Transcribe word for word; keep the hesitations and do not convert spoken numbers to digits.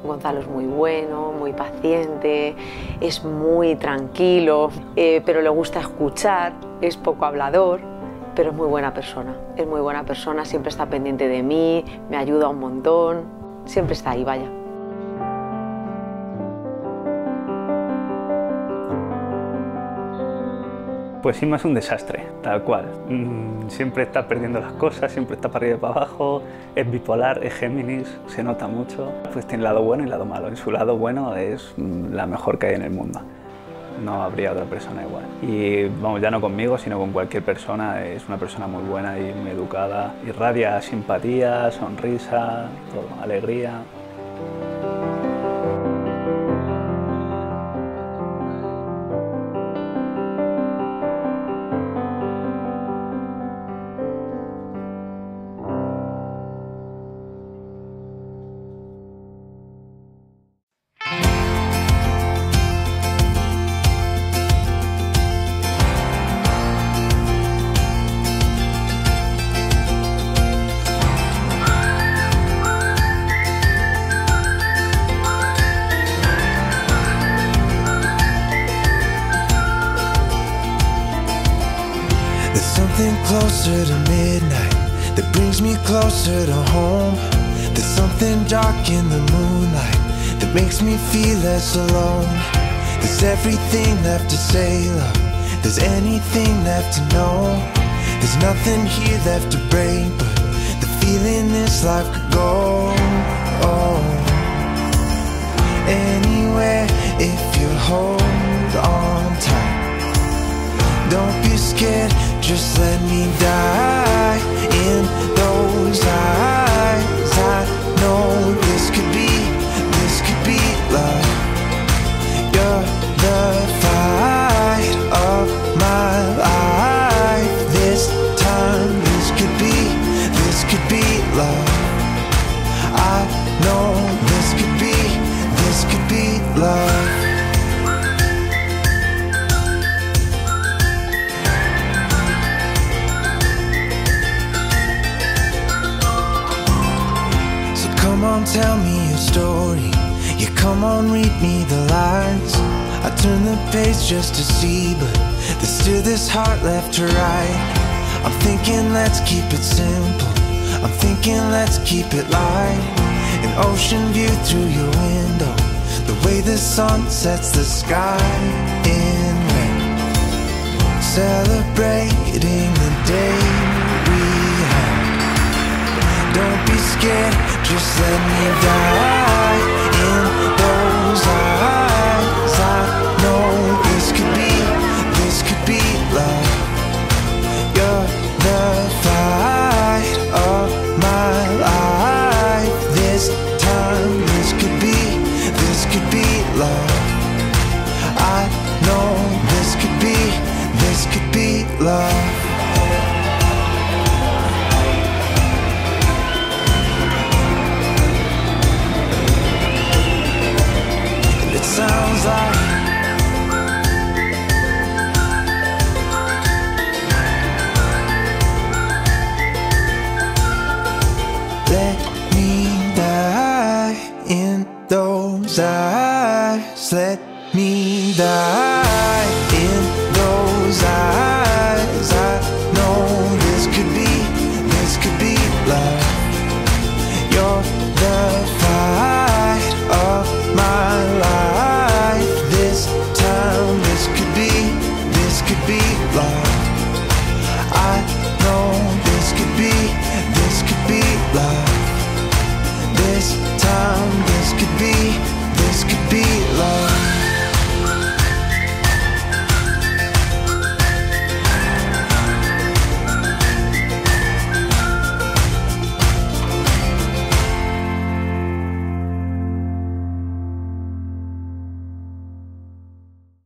Gonzalo es muy bueno, muy paciente, es muy tranquilo, eh, pero le gusta escuchar, es poco hablador, pero es muy buena persona. Es muy buena persona, siempre está pendiente de mí, me ayuda un montón, siempre está ahí, vaya. Pues Inma es un desastre, tal cual. Mm, siempre está perdiendo las cosas, siempre está para arriba y para abajo, es bipolar, es Géminis, se nota mucho. Pues tiene lado bueno y lado malo. En su lado bueno es la mejor que hay en el mundo. No habría otra persona igual. Y vamos, ya no conmigo, sino con cualquier persona. Es una persona muy buena y muy educada. Irradia simpatía, sonrisa, todo, alegría. Something closer to midnight that brings me closer to home. There's something dark in the moonlight that makes me feel less alone. There's everything left to say, love. There's anything left to know. There's nothing here left to break, but the feeling this life could go. Oh, anywhere if you hold on tight. Don't be scared, just let me die in those eyes. I know this could be, this could be love. You're the fight of my life. This time, this could be, this could be love. I know this could be, this could be love. Come on, tell me your story. Yeah, come on, read me the lines. I turn the page just to see, but there's still this heart left to write. I'm thinking let's keep it simple. I'm thinking let's keep it light. An ocean view through your window, the way the sun sets the sky in red, celebrating the day we had. Don't be scared, just let me die in those eyes. I know this could be, this could be love. You're the fight of my life. This time, this could be, this could be love. I know this could be, this could be love. Sounds like let me die in those eyes. Let me die in those eyes.